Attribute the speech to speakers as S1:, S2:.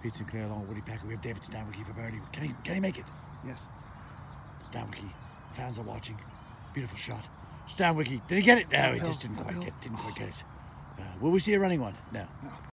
S1: Pete Sinclair along with Woody Packer. We have David Stanwicke for birdie. Can he make it?
S2: Yes.
S1: Stanwicke. Fans are watching. Beautiful shot. Stanwicke. Did he get it? No, he
S2: Uphill.
S1: just didn't quite
S2: Uphill.
S1: get it. Will we see a running one? No.
S2: No.